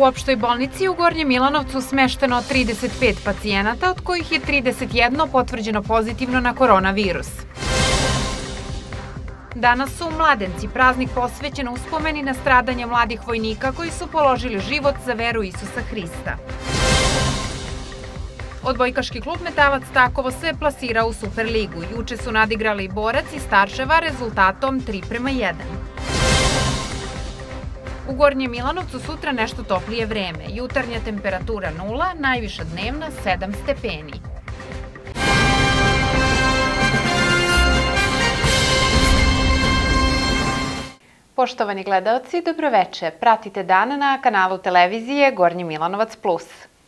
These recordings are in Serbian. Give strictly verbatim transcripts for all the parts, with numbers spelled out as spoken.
opštoj bolnici u Gornjem Milanovcu smešteno trideset pet pacijenata, od kojih je trideset jedno potvrđeno pozitivno na koronavirus. Danas su u Mladenci praznik posvećen uspomeni na stradanje mladih vojnika koji su položili život za veru Isusa Hrista. Odbojkaški klub Metalac Takovo se plasira u Superligu. Juče su nadigrali Borac i Starčeva rezultatom tri prema jedan. U Gornjem Milanovcu sutra nešto toplije vreme. Jutarnja temperatura nula, najviša dnevna sedam stepeni. Poštovani gledaoci, dobroveče. Pratite dan na kanalu televizije Gornji Milanovac plus.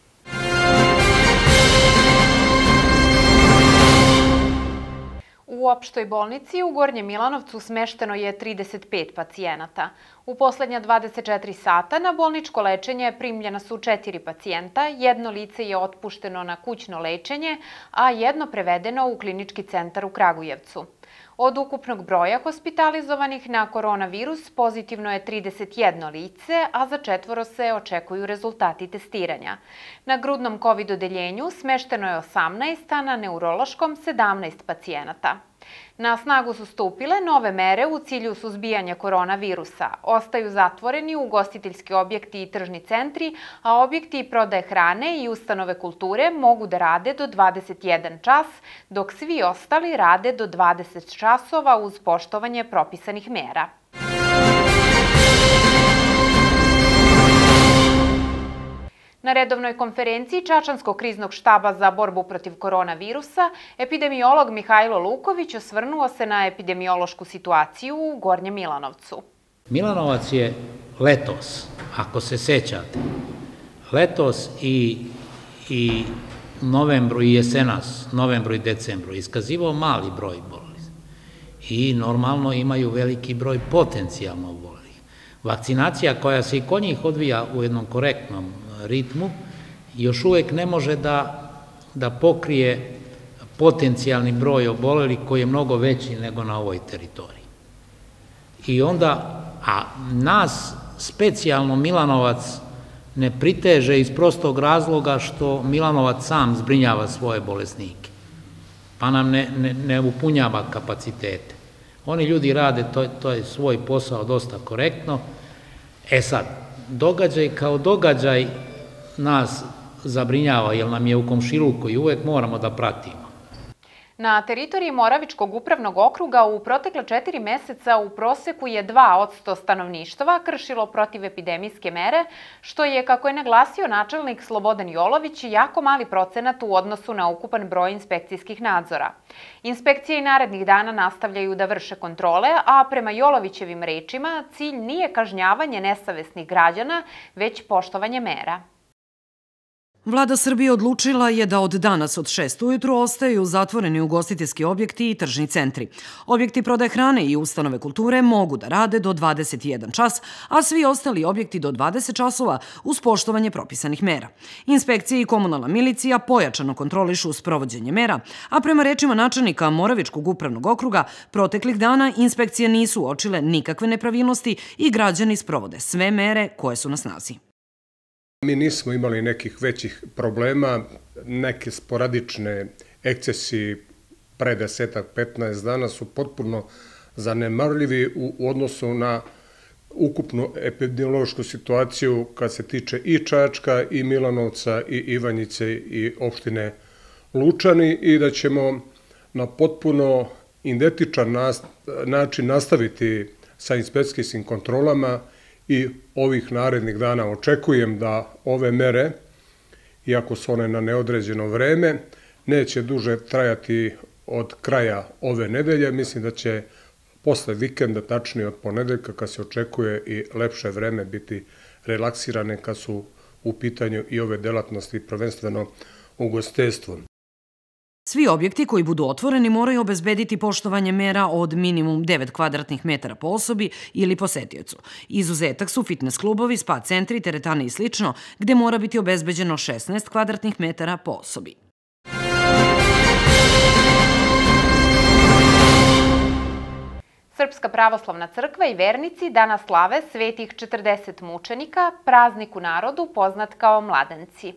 U opštoj bolnici u Gornjem Milanovcu smešteno je trideset pet pacijenata. U poslednja dvadeset četiri sata na bolničko lečenje primljena su četiri pacijenta, jedno lice je otpušteno na kućno lečenje, a jedno prevedeno u klinički centar u Kragujevcu. Od ukupnog broja hospitalizovanih na koronavirus pozitivno je trideset jedno lice, a za četvoro se očekuju rezultati testiranja. Na grudnom kovid odeljenju smešteno je osamnaest, a na neurološkom sedamnaest pacijenata. Na snagu su stupile nove mere u cilju suzbijanja koronavirusa. Ostaju zatvoreni ugostiteljski objekti i tržni centri, a objekti prodaje hrane i ustanove kulture mogu da rade do dvadeset jedan čas, dok svi ostali rade do dvadeset časova uz poštovanje propisanih mera. Na redovnoj konferenciji Čačanskog kriznog štaba za borbu protiv koronavirusa, epidemiolog Mihajlo Luković osvrnuo se na epidemiološku situaciju u Gornjem Milanovcu. Milanovac je letos, ako se sećate, letos i, i novembru i jesenas, novembru i decembru, iskazivao mali broj bolesti i normalno imaju veliki broj potencijalno obolelih. Vakcinacija koja se i kod njih odvija u jednom korektnom ritmu, još uvek ne može da, da pokrije potencijalni broj obolelih koji je mnogo veći nego na ovoj teritoriji. I onda, a nas specijalno Milanovac ne priteže iz prostog razloga što Milanovac sam zbrinjava svoje bolesnike, pa nam ne, ne, ne upunjava kapacitete. Oni ljudi rade to, to je svoj posao dosta korektno. E sad, događaj kao događaj nas zabrinjava, jer nam je u komšiluku i uvek moramo da pratimo. Na teritoriji Moravičkog upravnog okruga u protekle četiri meseca u proseku je dva odsto stanovništva kršilo protivepidemijske mere, što je, kako je naglasio načelnik Slobodan Jolović, jako mali procenat u odnosu na ukupan broj inspekcijskih nadzora. Inspekcije i narednih dana nastavljaju da vrše kontrole, a prema Jolovićevim rečima cilj nije kažnjavanje nesavesnih građana, već poštovanje mera. Vlada Srbije odlučila je da od danas od šest ujutru ostaju zatvoreni ugostiteljski objekti i tržni centri. Objekti prodaje hrane i ustanove kulture mogu da rade do dvadeset jedan čas, a svi ostali objekti do dvadeset časova uz poštovanje propisanih mera. Inspekcije i komunalna milicija pojačano kontrolišu sprovođenje mera, a prema rečima načelnika Moravičkog upravnog okruga, proteklih dana inspekcije nisu uočile nikakve nepravilnosti i građani sprovode sve mere koje su na snazi. Mi nismo imali nekih većih problema, neke sporadične ekscesi pre desetak, petnaest dana su potpuno zanemarljivi u odnosu na ukupnu epidemiološku situaciju kad se tiče i Čačka, i Milanovca, i Ivanjice, i opštine Lučani, i da ćemo na potpuno identičan način nastaviti sa inspekcijskim kontrolama i ovih narednih dana. Očekujem da ove mere, iako su one na neodređeno vreme, neće duže trajati od kraja ove nedelje. Mislim da će posle vikenda, tačnije od ponedeljka, kad se očekuje i lepše vreme, biti relaksirane kad su u pitanju i ove delatnosti, prvenstveno ugostiteljstvo. Svi objekti koji budu otvoreni moraju obezbediti poštovanje mera od minimum devet kvadratnih metara po osobi ili posetiocu. Izuzetak su fitness klubovi, spa centri, teretane i slično, gde mora biti obezbeđeno šesnaest kvadratnih metara po osobi. Srpska pravoslavna crkva i vernici danas slave svetih četrdeset mučenika, praznik u narodu poznat kao mladenci.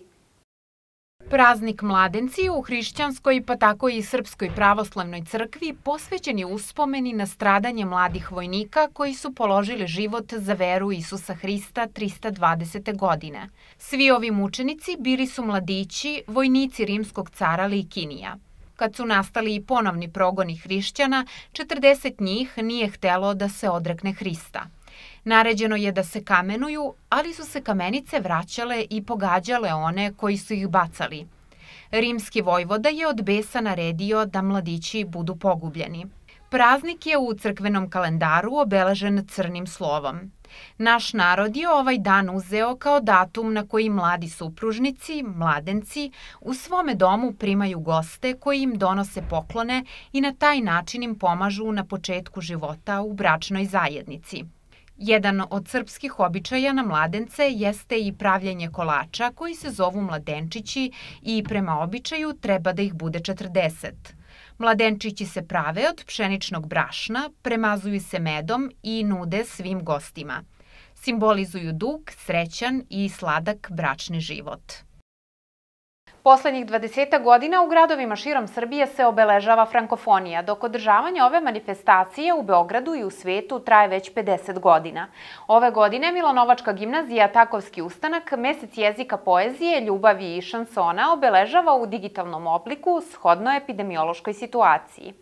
Praznik mladenci u hrišćanskoj pa tako i Srpskoj pravoslavnoj crkvi posvećen je uspomeni na stradanje mladih vojnika koji su položili život za veru Isusa Hrista trista dvadesete godine. Svi ovi mučenici bili su mladići, vojnici rimskog cara Likinija. Kad su nastali i ponovni progoni hrišćana, četrdeset njih nije htelo da se odrekne Hrista. Naređeno je da se kamenuju, ali su se kamenice vraćale i pogađale one koji su ih bacali. Rimski vojvoda je od besa naredio da mladići budu pogubljeni. Praznik je u crkvenom kalendaru obeležen crnim slovom. Naš narod je ovaj dan uzeo kao datum na koji mladi supružnici, mladenci, u svome domu primaju goste koji im donose poklone i na taj način im pomažu na početku života u bračnoj zajednici. Jedan od srpskih običaja na mladence jeste i pravljenje kolača koji se zovu mladenčići i prema običaju treba da ih bude četrdeset. Mladenčići se prave od pšeničnog brašna, premazuju se medom i nude svim gostima. Simbolizuju dug, srećan i sladak bračni život. Poslednjih dvadesetak godina u gradovima širom Srbije se obeležava frankofonija, dok održavanje ove manifestacije u Beogradu i u svetu traje već pedeset godina. Ove godine Milonovačka gimnazija Takovski ustanak mesec jezika poezije, ljubavi i šansona obeležava u digitalnom obliku shodno epidemiološkoj situaciji.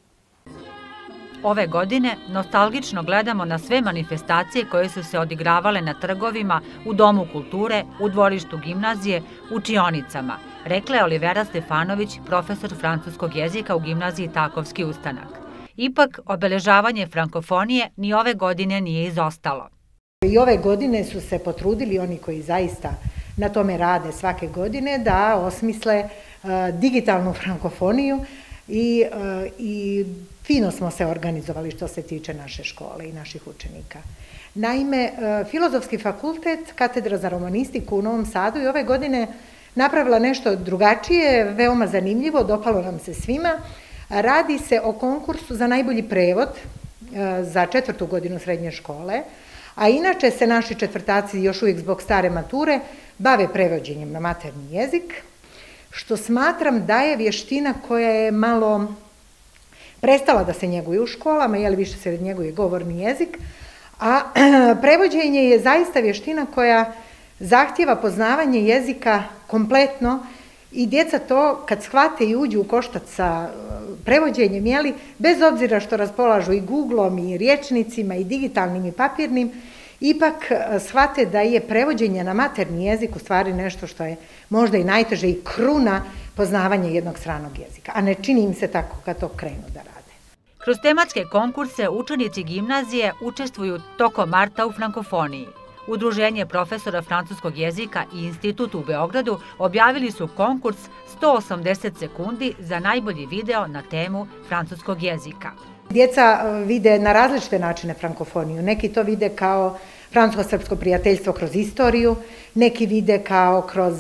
Ove godine nostalgično gledamo na sve manifestacije koje su se odigravale na trgovima, u Domu kulture, u dvorištu gimnazije, učionicama, rekla je Olivera Stefanović, profesor francuskog jezika u gimnaziji Takovski ustanak. Ipak, obeležavanje frankofonije ni ove godine nije izostalo. I ove godine su se potrudili oni koji zaista na tome rade svake godine da osmisle digitalnu frankofoniju i, i fino smo se organizovali što se tiče naše škole i naših učenika. Naime, Filozofski fakultet, katedra za romanistiku u Novom Sadu i ove godine napravila nešto drugačije, veoma zanimljivo, dopalo nam se svima. Radi se o konkursu za najbolji prevod za četvrtu godinu srednje škole, a inače se naši četvrtaci još uvijek zbog stare mature bave prevođenjem na materni jezik, što smatram da je vještina koja je malo prestala da se njeguje u školama, jer više se njeguje govorni jezik, a prevođenje je zaista vještina koja zahtjeva poznavanje jezika kompletno i djeca to kad shvate i uđu u koštac sa prevođenjem, jeli, bez obzira što raspolažu i Googlom i rječnicima i digitalnim i papirnim, ipak shvate da je prevođenje na materni jezik u stvari nešto što je možda i najteže i kruna poznavanja jednog stranog jezika, a ne čini im se tako kad to krenu da rade. Kroz tematske konkurse učenici gimnazije učestvuju tokom marta u frankofoniji. Udruženje profesora francuskog jezika i Institut u Beogradu objavili su konkurs sto osamdeset sekundi za najbolji video na temu francuskog jezika. Djeca vide na različite načine frankofoniju. Neki to vide kao francusko-srpsko prijateljstvo kroz istoriju, neki vide kao kroz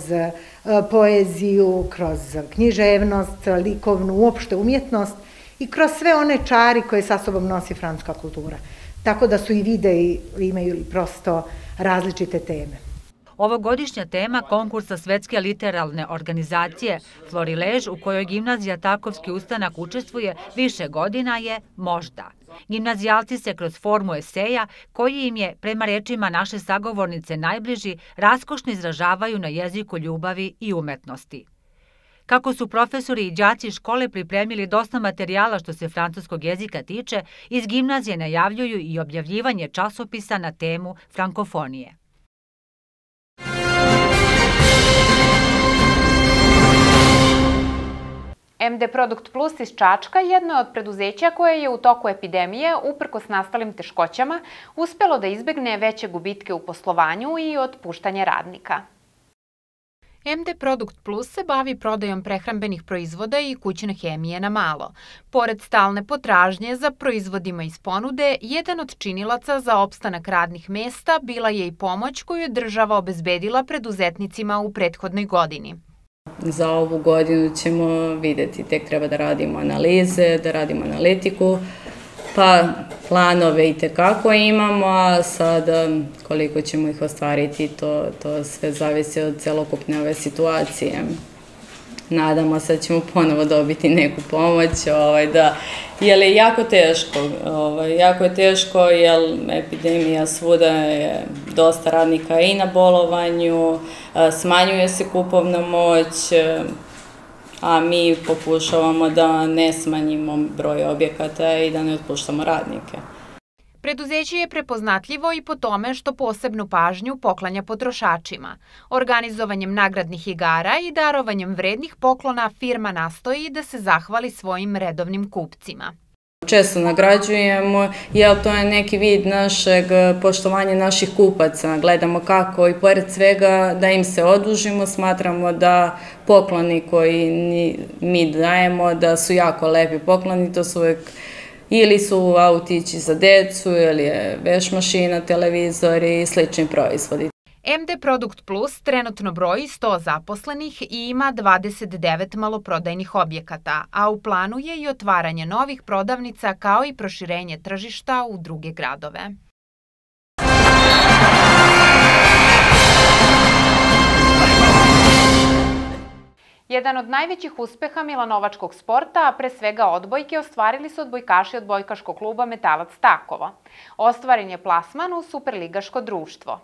poeziju, kroz književnost, likovnu, uopšte umjetnost i kroz sve one čari koje sa sobom nosi francuska kultura. Tako da su i videi imaju i prosto različite teme. Ovogodišnja tema konkursa Svetske literalne organizacije Florilež, u kojoj gimnazija Takovski ustanak učestvuje više godina, je Možda. Gimnazijalci se kroz formu eseja, koji im je, prema rečima naše sagovornice najbliži, raskošno izražavaju na jeziku ljubavi i umetnosti. Kako su profesori i đaci škole pripremili dosta materijala što se francuskog jezika tiče, iz gimnazije najavljuju i objavljivanje časopisa na temu frankofonije. M D Produkt Plus iz Čačka jedno je od preduzeća koje je u toku epidemije, uprkos nastalim teškoćama, uspelo da izbegne veće gubitke u poslovanju i otpuštanje radnika. M D Produkt Plus se bavi prodajom prehrambenih proizvoda i kućne hemije na malo. Pored stalne potražnje za proizvodima iz ponude, jedan od činilaca za opstanak radnih mesta bila je i pomoć koju je država obezbedila preduzetnicima u prethodnoj godini. Za ovu godinu ćemo videti, tek treba da radimo analize, da radimo analitiku, Pa planove i tekako imamo, a sad koliko ćemo ih ostvariti, to, to sve zavisi od celokupne ove situacije. Nadamo se da ćemo ponovo dobiti neku pomoć, ovaj, da, jer je jako teško, ovaj, jako je teško jer epidemija svuda je dosta radnika i na bolovanju, smanjuje se kupovna moć, a mi pokušavamo da ne smanjimo broj objekata i da ne otpuštamo radnike. Preduzeće je prepoznatljivo i po tome što posebnu pažnju poklanja potrošačima. Organizovanjem nagradnih igara i darovanjem vrednih poklona firma nastoji da se zahvali svojim redovnim kupcima. Često nagrađujemo, jer to je neki vid našeg poštovanja naših kupaca. Gledamo kako i pored svega da im se odužimo, smatramo da pokloni koji mi dajemo da su jako lepi pokloni, to su uvek ili su autići za decu, ili je veš mašina, televizori i slični proizvodi. M D Produkt Plus trenutno broji sto zaposlenih i ima dvadeset devet maloprodajnih objekata, a u planu je i otvaranje novih prodavnica kao i proširenje tržišta u druge gradove. Jedan od najvećih uspeha milanovačkog sporta, a pre svega odbojke, ostvarili su odbojkaši odbojkaškog kluba Metalac Takovo. Ostvaren je plasman u Superligaško društvo.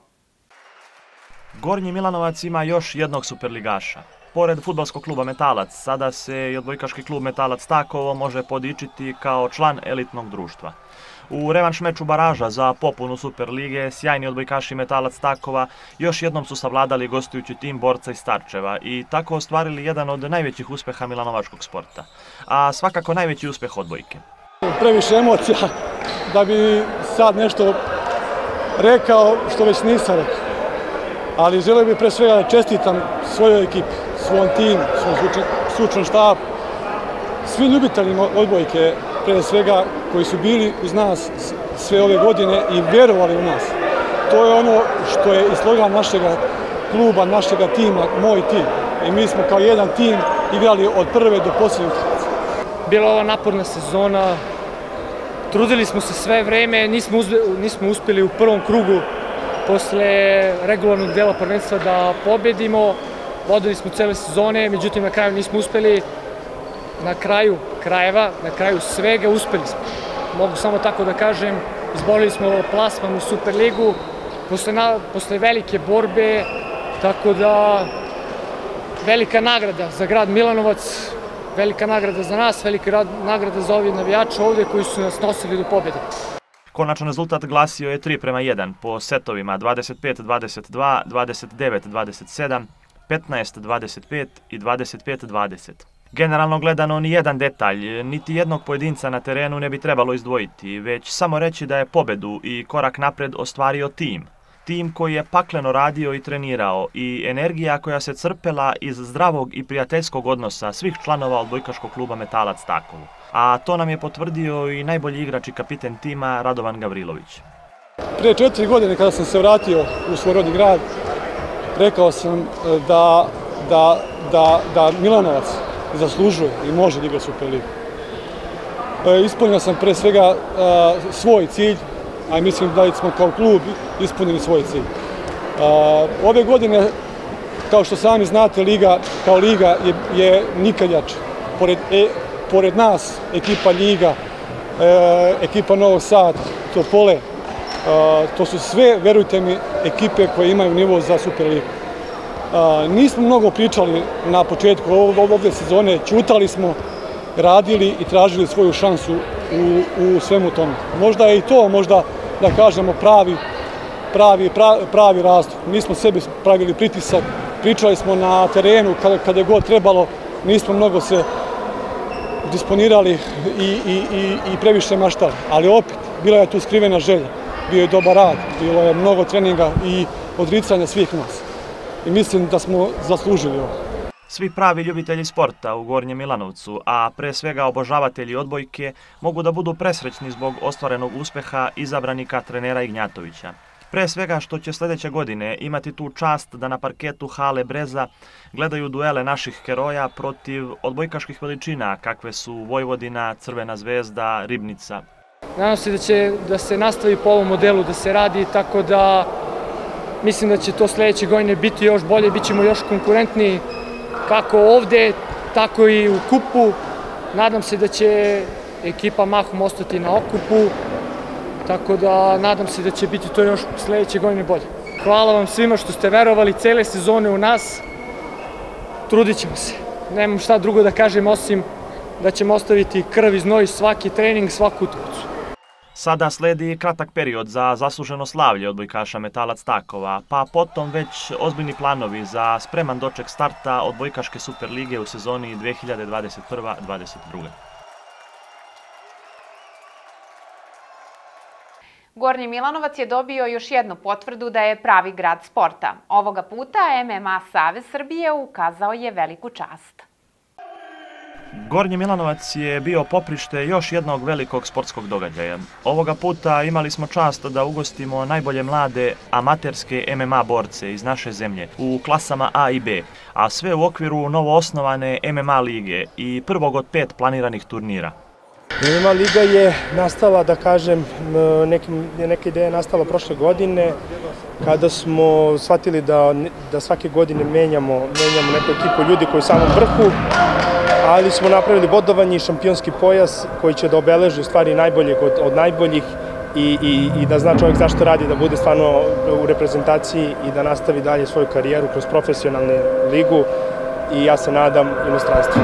Gornji Milanovac ima još jednog superligaša. Pored fudbalskog kluba Metalac, sada se i odbojkaški klub Metalac Takovo može podičiti kao član elitnog društva. U revanš meču baraža za popunu Superlige, sjajni odbojkaši Metalac Takova još jednom su savladali gostujući tim Borca iz Starčeva i tako ostvarili jedan od najvećih uspeha milanovačkog sporta, a svakako najveći uspeh odbojke. Previše emocija da bi sad nešto rekao što već nisam rekao, ali želeo bih pre svega da čestitam svojoj ekipi, svom timu, svom stručnom štabu, svim ljubiteljima odbojke, pre svega koji su bili uz nas sve ove godine i vjerovali u nas. To je ono što je i slogan našeg kluba, našeg tima, moj tim. I mi smo kao jedan tim igrali od prve do posljednje utakmice. Bila ova naporna sezona, trudili smo se sve vreme, nismo, nismo uspjeli u prvom krugu posle regularnog dela prvenstva da pobedimo. Vodili smo cele sezone, međutim na kraju nismo uspjeli. Na kraju krajeva, na kraju svega uspeli smo. Mogu samo tako da kažem, izborili smo plasman u Superligu posle, na, posle velike borbe, tako da velika nagrada za grad Milanovac, velika nagrada za nas, velika nagrada za ovi navijače ovde koji su nas nosili do pobjede. Konačan rezultat glasio je tri prema jedan po setovima dvadeset pet dvadeset dva, dvadeset devet dvadeset sedam, petnaest dvadeset pet i dvadeset pet dvadeset. Generalno gledano, ni jedan detalj, niti jednog pojedinca na terenu ne bi trebalo izdvojiti, već samo reći da je pobedu i korak napred ostvario tim. Tim koji je pakleno radio i trenirao i energija koja se crpela iz zdravog i prijateljskog odnosa svih članova odbojkaškog kluba Metalac Takovo. A to nam je potvrdio i najbolji igrač i kapiten tima Radovan Gavrilović. Prije četiri godine kada sam se vratio u svoj rodni grad, rekao sam da, da, da, da Milanovac zaslužuje i može da igra Superligu. Ispunio sam pre svega svoj cilj, a mislim da smo kao klub ispunili svoj cilj. Ove godine, kao što sami znate, Liga kao Liga je, je nikad jača. Pored, e, pored nas, ekipa Ljiga, e, ekipa Novog Sada, Topole, e, to su sve, verujte mi, ekipe koje imaju nivo za Superligu. E, nismo mnogo pričali na početku ove sezone, ćutali smo, radili i tražili svoju šansu u, u svemu tome. Možda je i to, možda da kažemo, pravi, pravi, pravi, pravi razlog. Nismo sebi pravili pritisak, pričali smo na terenu kada, kada je god trebalo, nismo mnogo se disponirali i, i, i, i previše maštali. Ali opet, bila je tu skrivena želja, bio je dobar rad, bilo je mnogo treninga i odricanja svih nas. I mislim da smo zaslužili ovo. Svi pravi ljubitelji sporta u Gornjem Milanovcu, a pre svega obožavatelji odbojke, mogu da budu presrećni zbog ostvarenog uspeha izabranika trenera Ignjatovića. Pre svega što će sljedeće godine imati tu čast da na parketu hale Breza gledaju duele naših heroja protiv odbojkaških veličina kakve su Vojvodina, Crvena zvezda, Ribnica. Nadam se da će da se nastavi po ovom modelu da se radi, tako da mislim da će to sledeće godine biti još bolje, bit ćemo još konkurentniji kako ovde, tako i u kupu. Nadam se da će ekipa mahom ostati na okupu, tako da nadam se da će biti to još sledeće godine bolje. Hvala vam svima što ste verovali cele sezone u nas. Trudit ćemo se. Nemam šta drugo da kažem osim da ćemo ostaviti krv i znoj svaki trening, svaku utakmicu. Sada sledi kratak period za zasluženo slavlje odbojkaša Metalac Stakova, pa potom već ozbiljni planovi za spreman doček starta odbojkaške Superlige u sezoni dve hiljade dvadeset prva dvadeset druga. Gornji Milanovac je dobio još jednu potvrdu da je pravi grad sporta. Ovoga puta M M A Savez Srbije ukazao je veliku čast. Gornji Milanovac je bio poprište još jednog velikog sportskog događaja. Ovoga puta imali smo čast da ugostimo najbolje mlade amaterske M M A borce iz naše zemlje u klasama A i B, a sve u okviru novoosnovane M M A lige i prvog od pet planiranih turnira. M M A liga je nastala, da kažem, neka ideja je nastala prošle godine, kada smo shvatili da, da svake godine menjamo, menjamo neku ekipu ljudi koji u samom vrhu, ali smo napravili bodovanje i šampionski pojas koji će da obeleži u stvari najboljeg od, od najboljih i, i, i da zna čovjek zašto radi, da bude stvarno u reprezentaciji i da nastavi dalje svoju karijeru kroz profesionalnu ligu i ja se nadam inostranstvu.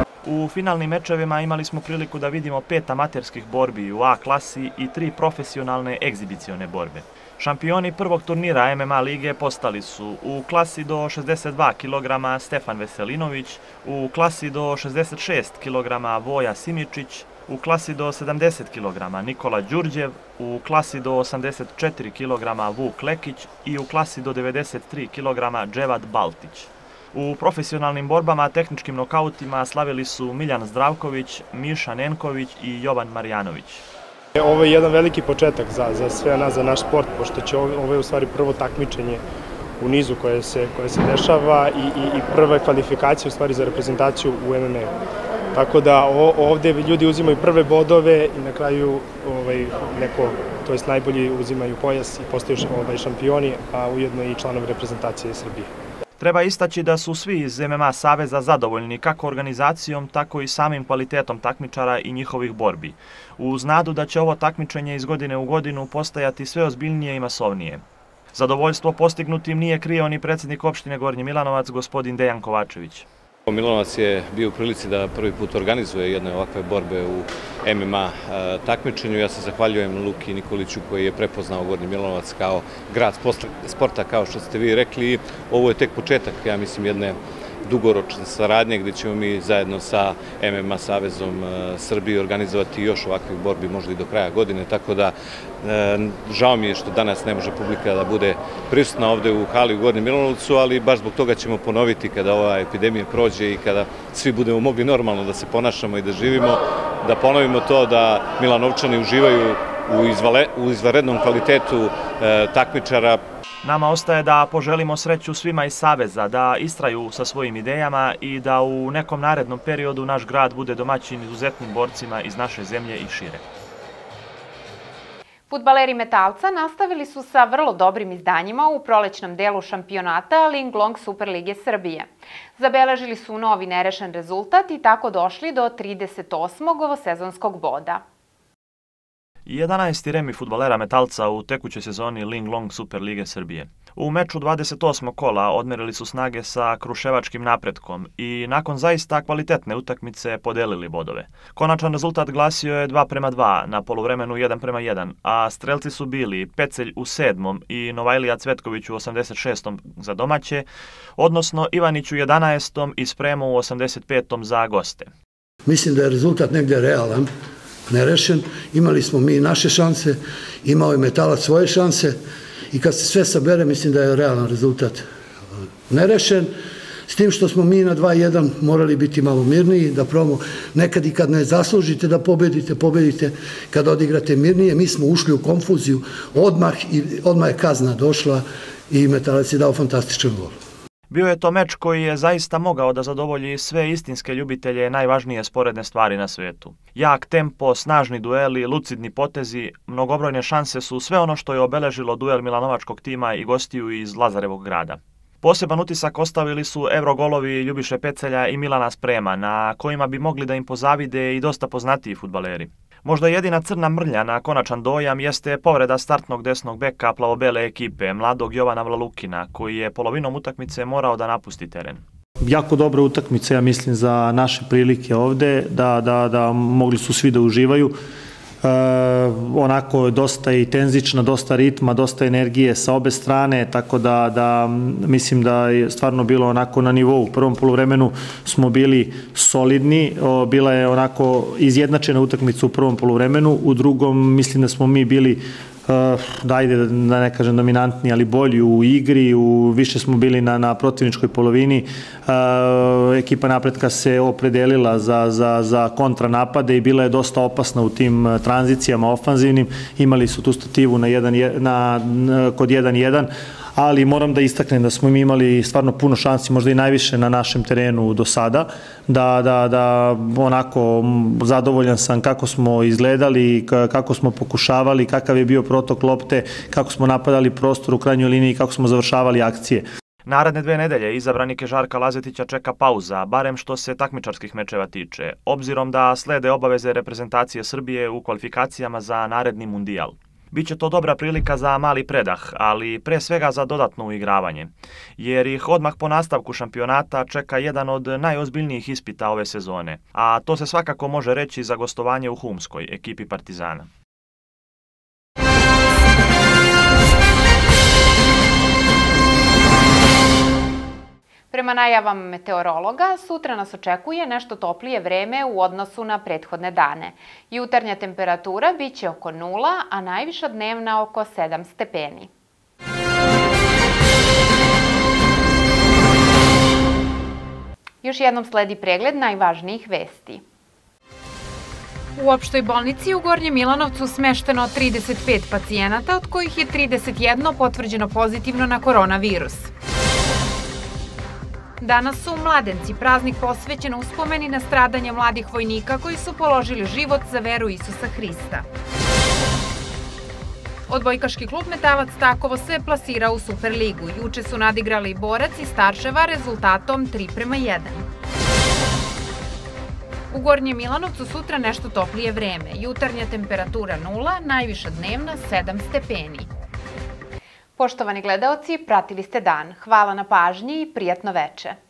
U finalnim mečevima imali smo priliku da vidimo pet amaterskih borbi u A klasi i tri profesionalne egzibicione borbe. Šampioni prvog turnira M M A lige postali su u klasi do šezdeset dva kilograma Stefan Veselinović, u klasi do šezdeset šest kilograma Voja Simičić, u klasi do sedamdeset kilograma Nikola Đurđev, u klasi do osamdeset četiri kilograma Vuk Lekić i u klasi do devedeset tri kilograma Dževad Baltić. U profesionalnim borbama tehničkim nokautima slavili su Miljan Zdravković, Miša Nenković i Jovan Marjanović. Ovo je jedan veliki početak za, za sve nas, za naš sport, pošto će ovo, ovo je u stvari prvo takmičenje u nizu koje se, koje se dešava i, i, i prva kvalifikacija u stvari za reprezentaciju u M M A. Tako da o, ovde ljudi uzimaju prve bodove i na kraju ovaj, neko, to jest najbolji uzimaju pojas i postaju ovaj, šampioni, a ujedno i članovi reprezentacije Srbije. Treba istaći da su svi iz M M A Saveza zadovoljni kako organizacijom, tako i samim kvalitetom takmičara i njihovih borbi, uz nadu da će ovo takmičenje iz godine u godinu postajati sve ozbiljnije i masovnije. Zadovoljstvo postignutim nije krio ni predsjednik opštine Gornji Milanovac, gospodin Dejan Kovačević. Milanovac je bio u prilici da prvi put organizuje jedne ovakve borbe u M M A takmičenju. Ja se zahvaljujem Luki Nikoliću koji je prepoznao Gornji Milanovac kao grad sporta, kao što ste vi rekli. Ovo je tek početak, ja mislim, jedne dugoročne saradnje gdje ćemo mi zajedno sa M M A Savezom Srbije organizovati još ovakvih borbi možda i do kraja godine, tako da žao mi je što danas ne može publika da bude prisutna ovde u hali u Gornjem Milanovcu, ali baš zbog toga ćemo ponoviti kada ova epidemija prođe i kada svi budemo mogli normalno da se ponašamo i da živimo, da ponovimo to da Milanovčani uživaju u izvanrednom kvalitetu takmičara. Nama ostaje da poželimo sreću svima iz Saveza, da istraju sa svojim idejama i da u nekom narednom periodu naš grad bude domaćin izuzetnim borcima iz naše zemlje i šire. Fudbaleri Metalca nastavili su sa vrlo dobrim izdanjima u prolećnom delu šampionata Ling Long Superlige Srbije. Zabeležili su novi nerešen rezultat i tako došli do trideset osmog ovosezonskog boda. jedanaesti remi fudbalera Metalca u tekućoj sezoni Ling Long Superlige Srbije. U meču dvadeset osmog kola odmerili su snage sa Kruševačkim Napretkom i nakon zaista kvalitetne utakmice podelili bodove. Konačan rezultat glasio je dva prema dva, na poluvremenu jedan prema jedan, a strelci su bili Pecelj u sedmom i Novajlija Cvetković u osamdeset šestom za domaće, odnosno Ivanić u jedanaestom i Spremo u osamdeset petom za goste. Mislim da je rezultat negdje realan, nerešen. Imali smo mi naše šanse, imao je Metalac svoje šanse i kad se sve sabere, mislim da je realan rezultat nerešen, s tim što smo mi na dva jedan morali biti malo mirniji, da probamo nekad i kad ne zaslužite da pobedite, pobedite kad odigrate mirnije. Mi smo ušli u konfuziju odmah i odmah je kazna došla i Metalac je dao fantastičan gol. Bio je to meč koji je zaista mogao da zadovolji sve istinske ljubitelje najvažnije sporedne stvari na svetu. Jak tempo, snažni dueli, lucidni potezi, mnogobrojne šanse su sve ono što je obeležilo duel milanovačkog tima i gostiju iz Lazarevog grada. Poseban utisak ostavili su evrogolovi Ljubiše Pecelja i Milana Sprema, na kojima bi mogli da im pozavide i dosta poznatiji fudbaleri. Možda jedina crna mrlja na konačan dojam jeste povreda startnog desnog beka plavobele ekipe, mladog Jovana Vlalukina, koji je polovinom utakmice morao da napusti teren. Jako dobra utakmica, ja mislim, za naše prilike ovde, da, da, da mogli su svi da uživaju. E, onako dosta i tenzična, dosta ritma, dosta energije sa obe strane, tako da, da mislim da je stvarno bilo onako na nivou. U prvom poluvremenu smo bili solidni, o, bila je onako izjednačena utakmica u prvom poluvremenu, u drugom mislim da smo mi bili Uh, da ajde da ne kažem dominantni, ali bolji u igri, u, više smo bili na, na protivničkoj polovini. Uh, ekipa Napretka se opredelila za, za, za kontranapade i bila je dosta opasna u tim uh, tranzicijama ofanzivnim. Imali su tu stativu na jedan, na, na, kod jedan jedan, ali moram da istaknem da smo mi imali stvarno puno šansi, možda i najviše na našem terenu do sada, da, da, da onako zadovoljan sam kako smo izgledali, kako smo pokušavali, kakav je bio protok lopte, kako smo napadali prostor u krajnjoj liniji, kako smo završavali akcije. Naredne dve nedelje izabranike Žarka Lazetića čeka pauza, barem što se takmičarskih mečeva tiče, obzirom da slede obaveze reprezentacije Srbije u kvalifikacijama za naredni mundijal. Biće to dobra prilika za mali predah, ali pre svega za dodatno uigravanje, jer ih odmah po nastavku šampionata čeka jedan od najozbiljnijih ispita ove sezone, a to se svakako može reći za gostovanje u Humskoj, ekipi Partizana. Prema najavama meteorologa, sutra nas očekuje nešto toplije vreme u odnosu na prethodne dane. Jutarnja temperatura biće oko nula, a najviša dnevna oko sedam stepeni. Još jednom sledi pregled najvažnijih vesti. U opštoj bolnici u Gornjem Milanovcu smešteno trideset pet pacijenata, od kojih je trideset jedno potvrđeno pozitivno na koronavirus. Danas su u Mladenci praznik posvećen uspomeni na stradanje mladih vojnika koji su položili život za veru Isusa Hrista. Odbojkaški klub Metalac Takovo se plasira u Superligu. Juče su nadigrali Borac i Starševa rezultatom tri prema jedan. U Gornjem Milanovcu sutra nešto toplije vreme. Jutarnja temperatura nula, najviša dnevna sedam stepeni. Poštovani gledaoci, pratili ste dan. Hvala na pažnji i prijatno veče.